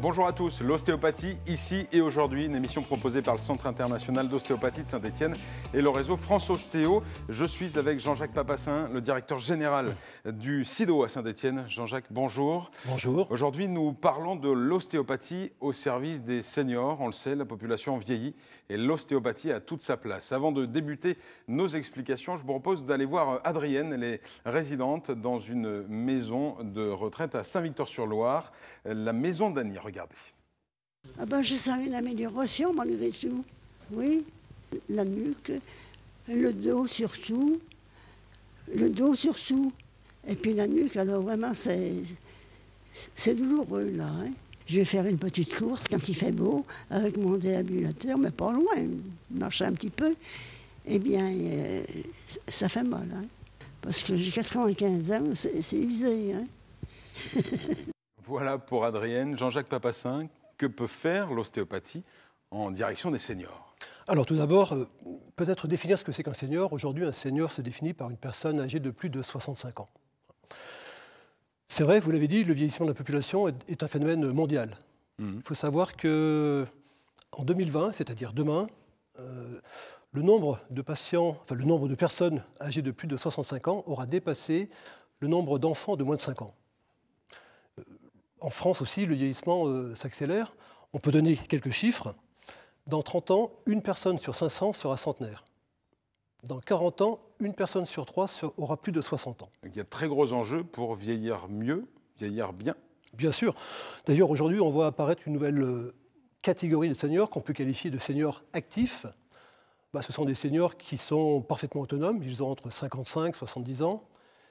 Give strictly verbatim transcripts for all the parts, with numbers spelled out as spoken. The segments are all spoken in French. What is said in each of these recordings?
Bonjour à tous, l'ostéopathie, ici et aujourd'hui, une émission proposée par le Centre international d'ostéopathie de Saint-Étienne et le réseau France Ostéo. Je suis avec Jean-Jacques Papassin, le directeur général du SIDO à Saint-Étienne. Jean-Jacques, bonjour. Bonjour. Aujourd'hui, nous parlons de l'ostéopathie au service des seniors. On le sait, la population vieillit et l'ostéopathie a toute sa place. Avant de débuter nos explications, je vous propose d'aller voir Adrienne. Elle est résidente dans une maison de retraite à Saint-Victor-sur-Loire, la maison d'Annie. Regardez. Ah ben, je sens une amélioration malgré tout. Oui, la nuque, le dos surtout, le dos surtout. Et puis la nuque, alors vraiment, c'est, c'est douloureux là. Hein. Je vais faire une petite course quand il fait beau avec mon déambulateur, mais pas loin, marcher un petit peu. Eh bien, euh, ça fait mal. Hein. Parce que j'ai quatre-vingt-quinze ans, c'est, c'est usé. Hein. Voilà pour Adrienne. Jean-Jacques Papassin, que peut faire l'ostéopathie en direction des seniors? Alors tout d'abord, euh, peut-être définir ce que c'est qu'un senior. Aujourd'hui, un senior se définit par une personne âgée de plus de soixante-cinq ans. C'est vrai, vous l'avez dit, le vieillissement de la population est, est un phénomène mondial. Mmh. Il faut savoir qu'en deux mille vingt, c'est-à-dire demain, euh, le nombre de patients, enfin le nombre de personnes âgées de plus de soixante-cinq ans aura dépassé le nombre d'enfants de moins de cinq ans. En France aussi, le vieillissement euh, s'accélère. On peut donner quelques chiffres. Dans trente ans, une personne sur cinq cents sera centenaire. Dans quarante ans, une personne sur trois aura plus de soixante ans. Il y a de très gros enjeux pour vieillir mieux, vieillir bien. Bien sûr. D'ailleurs, aujourd'hui, on voit apparaître une nouvelle euh, catégorie de seniors qu'on peut qualifier de seniors actifs. Bah, ce sont des seniors qui sont parfaitement autonomes. Ils ont entre cinquante-cinq et soixante-dix ans.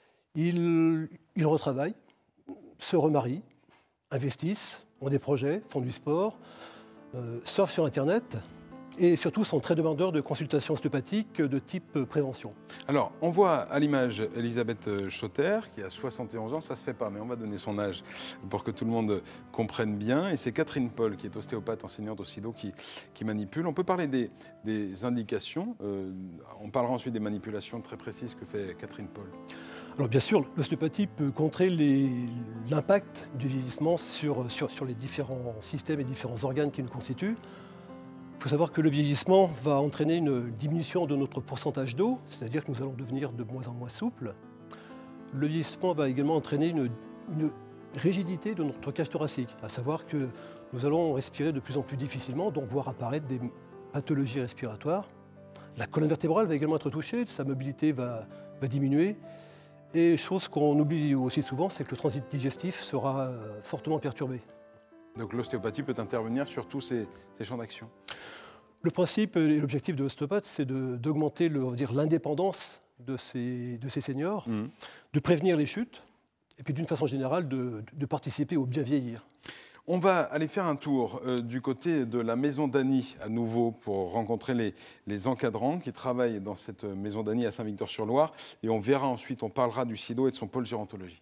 Ils, ils retravaillent, se remarient, investissent, ont des projets, font du sport, euh, surfent sur Internet et surtout sont très demandeurs de consultations ostéopathiques de type prévention. Alors, on voit à l'image Elisabeth Schotter qui a soixante et onze ans, ça se fait pas, mais on va donner son âge pour que tout le monde comprenne bien. Et c'est Catherine Paul qui est ostéopathe enseignante au SIDO qui, qui manipule. On peut parler des, des indications, euh, on parlera ensuite des manipulations très précises que fait Catherine Paul. Alors bien sûr, l'ostéopathie peut contrer l'impact du vieillissement sur, sur, sur les différents systèmes et différents organes qui nous constituent. Il faut savoir que le vieillissement va entraîner une diminution de notre pourcentage d'eau, c'est-à-dire que nous allons devenir de moins en moins souples. Le vieillissement va également entraîner une, une rigidité de notre cage thoracique, à savoir que nous allons respirer de plus en plus difficilement, donc voir apparaître des pathologies respiratoires. La colonne vertébrale va également être touchée, sa mobilité va, va diminuer. Et chose qu'on oublie aussi souvent, c'est que le transit digestif sera fortement perturbé. Donc l'ostéopathie peut intervenir sur tous ces, ces champs d'action. Le principe et l'objectif de l'ostéopathe, c'est d'augmenter l'indépendance de ces, de ces seniors, mmh. de prévenir les chutes, et puis d'une façon générale, de, de participer au bien vieillir. On va aller faire un tour euh, du côté de la maison d'Annie à nouveau pour rencontrer les, les encadrants qui travaillent dans cette maison d'Annie à Saint-Victor-sur-Loire. Et on verra ensuite, on parlera du SIDO et de son pôle gérontologie.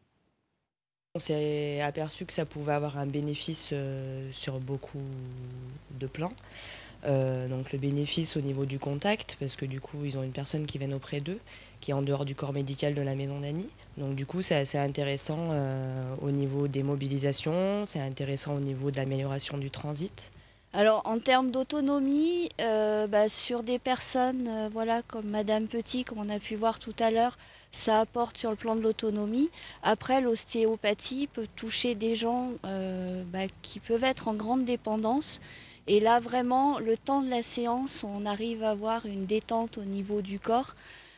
On s'est aperçu que ça pouvait avoir un bénéfice euh, sur beaucoup de plans. Euh, donc le bénéfice au niveau du contact, parce que du coup ils ont une personne qui vient auprès d'eux, qui est en dehors du corps médical de la maison d'Annie. Donc du coup c'est assez intéressant euh, au niveau des mobilisations, c'est intéressant au niveau de l'amélioration du transit. Alors en termes d'autonomie, euh, bah, sur des personnes euh, voilà, comme Madame Petit, comme on a pu voir tout à l'heure, ça apporte sur le plan de l'autonomie. Après, l'ostéopathie peut toucher des gens euh, bah, qui peuvent être en grande dépendance. Et là, vraiment, le temps de la séance, on arrive à avoir une détente au niveau du corps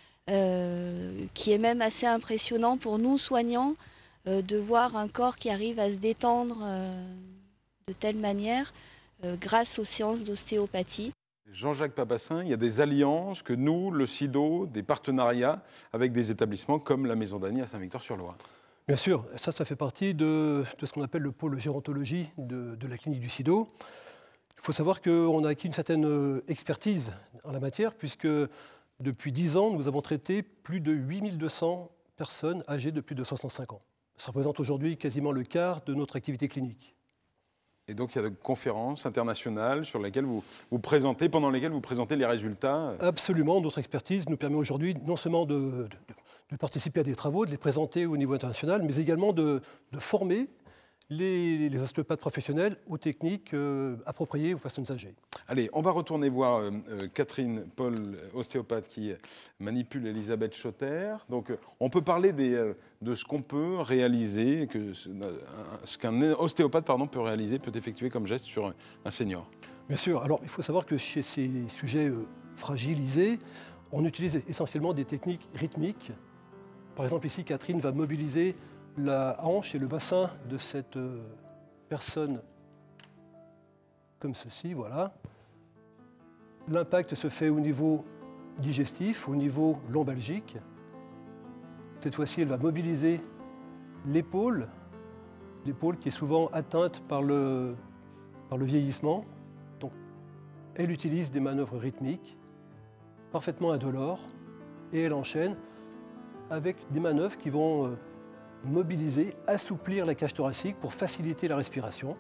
euh, qui est même assez impressionnant pour nous, soignants, euh, de voir un corps qui arrive à se détendre euh, de telle manière euh, grâce aux séances d'ostéopathie. Jean-Jacques Papassin, il y a des alliances que nous, le SIDO, des partenariats avec des établissements comme la Maison d'Annie à Saint-Victor-sur-Loire. Bien sûr, ça, ça fait partie de, de ce qu'on appelle le pôle gérontologie de, de la clinique du SIDO. Il faut savoir qu'on a acquis une certaine expertise en la matière, puisque depuis dix ans, nous avons traité plus de huit mille deux cents personnes âgées de plus de soixante-cinq ans. Ça représente aujourd'hui quasiment le quart de notre activité clinique. Et donc, il y a des conférences internationales sur lesquelles vous, vous présentez, pendant lesquelles vous présentez les résultats. Absolument. Notre expertise nous permet aujourd'hui non seulement de, de, de participer à des travaux, de les présenter au niveau international, mais également de, de former les, les ostéopathes professionnels aux techniques euh, appropriées aux personnes âgées. Allez, on va retourner voir euh, Catherine Paul, ostéopathe, qui manipule Elisabeth Schotter. Donc, euh, on peut parler des, euh, de ce qu'on peut réaliser, que ce, ce qu'un ostéopathe pardon, peut réaliser, peut effectuer comme geste sur un, un senior. Bien sûr. Alors, il faut savoir que chez ces sujets euh, fragilisés, on utilise essentiellement des techniques rythmiques. Par exemple, ici, Catherine va mobiliser la hanche et le bassin de cette euh, personne comme ceci, voilà. L'impact se fait au niveau digestif, au niveau lombalgique. Cette fois-ci, elle va mobiliser l'épaule, l'épaule qui est souvent atteinte par le, par le vieillissement. Donc, elle utilise des manœuvres rythmiques, parfaitement indolores, et elle enchaîne avec des manœuvres qui vont euh, mobiliser, assouplir la cage thoracique pour faciliter la respiration.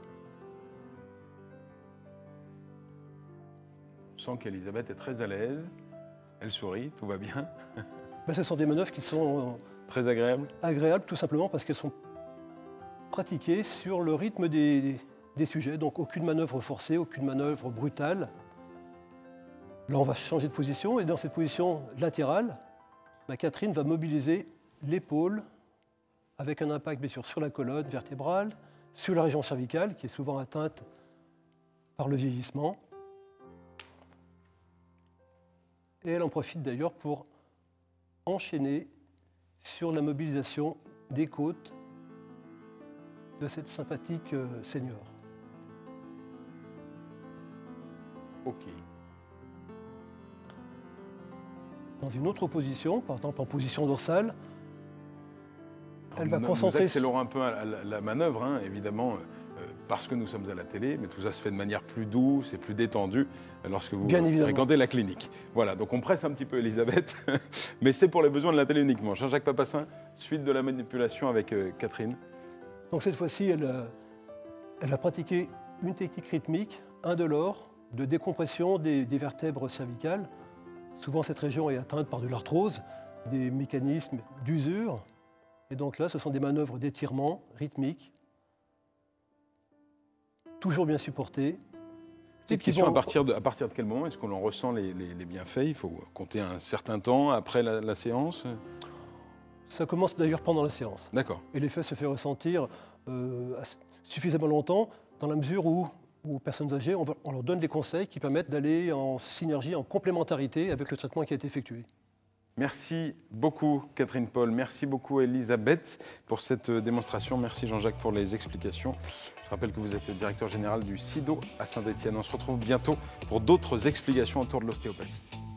On sent qu'Elisabeth est très à l'aise, elle sourit, tout va bien. Ben, ce sont des manœuvres qui sont euh, très agréables. Agréables tout simplement parce qu'elles sont pratiquées sur le rythme des, des, des sujets, donc aucune manœuvre forcée, aucune manœuvre brutale. Là, on va changer de position et dans cette position latérale, ben, Catherine va mobiliser l'épaule avec un impact bien sûr sur la colonne vertébrale, sur la région cervicale qui est souvent atteinte par le vieillissement. Et elle en profite d'ailleurs pour enchaîner sur la mobilisation des côtes de cette sympathique senior. Ok. Dans une autre position, par exemple en position dorsale, Alors, elle va nous, concentrer... Nous accélérons un peu la, la, la manœuvre, hein, évidemment, euh, parce que nous sommes à la télé, mais tout ça se fait de manière plus douce et plus détendue lorsque vous Bien évidemment. fréquentez la clinique. Voilà, donc on presse un petit peu Elisabeth, mais c'est pour les besoins de la télé uniquement. Jean-Jacques Papassin, suite de la manipulation avec euh, Catherine. Donc cette fois-ci, elle, euh, elle va pratiquer une technique rythmique, indolore, de décompression des, des vertèbres cervicales. Souvent, cette région est atteinte par de l'arthrose, des mécanismes d'usure. Et donc là, ce sont des manœuvres d'étirement rythmiques, toujours bien supportées. Petite question, vont... à, partir de, à partir de quel moment est-ce qu'on en ressent les, les, les bienfaits? Il faut compter un certain temps après la, la séance? Ça commence d'ailleurs pendant la séance. D'accord. Et l'effet se fait ressentir euh, suffisamment longtemps dans la mesure où, aux personnes âgées, on, va, on leur donne des conseils qui permettent d'aller en synergie, en complémentarité avec le traitement qui a été effectué. Merci beaucoup Catherine Paul, merci beaucoup Elisabeth pour cette démonstration, merci Jean-Jacques pour les explications. Je rappelle que vous êtes directeur général du SIDO à Saint-Étienne. On se retrouve bientôt pour d'autres explications autour de l'ostéopathie.